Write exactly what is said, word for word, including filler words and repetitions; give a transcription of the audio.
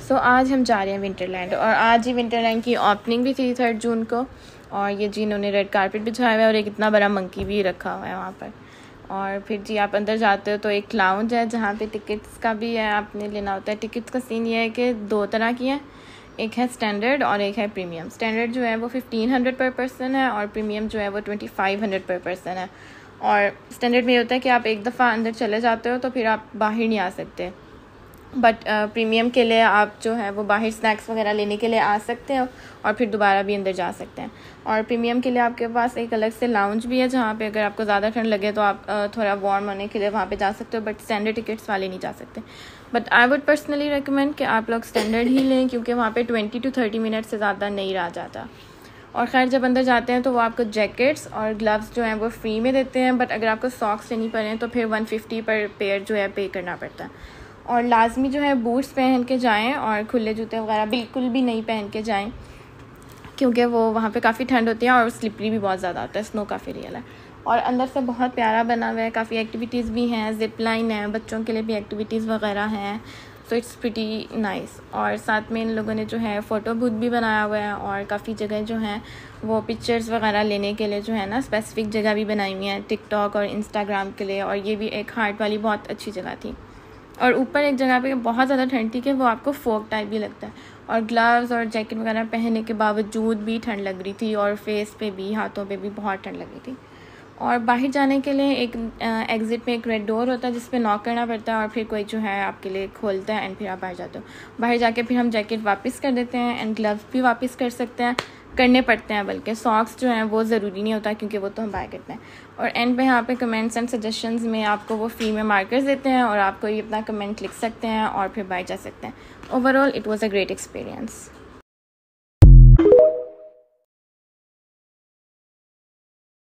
सो so, आज हम जा रहे हैं विंटरलैंड, और आज ही विंटरलैंड की ओपनिंग भी थी थर्ड जून को। और ये जी इन्होंने रेड कारपेट बिछाया हुआ है और एक इतना बड़ा मंकी भी रखा हुआ है वहाँ पर। और फिर जी आप अंदर जाते हो तो एक लाउंज है जहाँ पे टिकट्स का भी है, आपने लेना होता है। टिकट्स का सीन ये है कि दो तरह की हैं, एक है स्टैंडर्ड और एक है प्रीमियम। स्टैंडर्ड जो है वो फिफ्टीन हंड्रेड पर पर्सन है और प्रीमियम जो है वो twenty five hundred per person है। और स्टैंडर्ड में ये होता है कि आप एक दफ़ा अंदर चले जाते हो तो फिर आप बाहर नहीं आ सकते, बट प्रीमियम uh, के लिए आप जो है वो बाहर स्नैक्स वगैरह लेने के लिए आ सकते हो और फिर दोबारा भी अंदर जा सकते हैं। और प्रीमियम के लिए आपके पास एक अलग से लाउंज भी है जहाँ पे अगर आपको ज़्यादा ठंड लगे तो आप uh, थोड़ा वार्म होने के लिए वहाँ पे जा सकते हो, बट स्टैंडर्ड टिकट्स वाले नहीं जा सकते। But I would personally recommend कि आप लोग स्टैंडर्ड ही लें, क्योंकि वहाँ पर ट्वेंटी टू थर्टी मिनट से ज़्यादा नहीं रहा जाता। और ख़ैर जब अंदर जाते हैं तो वो आपको जैकेट्स और ग्लव्स जो हैं वो फ्री में देते हैं, बट अगर आपको सॉक्स लेनी पड़े तो फिर वन फिफ्टी पर पेयर जो है पे करना पड़ता है। और लाजमी जो है बूट्स पहन के जाएं और खुले जूते वगैरह बिल्कुल भी नहीं पहन के जाएं, क्योंकि वो वहाँ पे काफ़ी ठंड होती है और स्लिपरी भी बहुत ज़्यादा होता है, स्नो काफ़ी रियल है। और अंदर से बहुत प्यारा बना हुआ है, काफ़ी एक्टिविटीज़ भी हैं, जिप लाइन है, बच्चों के लिए भी एक्टिविटीज़ वगैरह हैं, सो इट्स प्रिटी नाइस। और साथ में इन लोगों ने जो है फ़ोटो बूथ भी बनाया हुआ है और काफ़ी जगह जो हैं वो पिक्चर्स वगैरह लेने के लिए जो है ना स्पेसिफिक जगह भी बनाई हुई हैं टिकटॉक और इंस्टाग्राम के लिए। और ये भी एक हार्ट वाली बहुत अच्छी जगह थी। और ऊपर एक जगह पे बहुत ज़्यादा ठंड थी कि वो आपको फोक टाइप भी लगता है, और ग्लव्स और जैकेट वगैरह पहनने के बावजूद भी ठंड लग रही थी और फेस पे भी, हाथों पे भी बहुत ठंड लग रही थी। और बाहर जाने के लिए एक एग्ज़िट में एक रेड डोर होता है जिस पे नॉक करना पड़ता है और फिर कोई जो है आपके लिए खोलता है एंड फिर आप बाहर जाते हो। बाहर जाके फिर हम जैकेट वापस कर देते हैं एंड ग्लव्स भी वापस कर सकते हैं, करने पड़ते हैं, बल्कि सॉक्स जो हैं वो ज़रूरी नहीं होता क्योंकि वो तो हम बाय करते हैं। और एंड पे यहाँ पे कमेंट्स एंड सजेशंस में आपको वो फ्री में मार्कर्स देते हैं और आप कोई अपना कमेंट लिख सकते हैं और फिर बाय जा सकते हैं। Overall it was a great experience.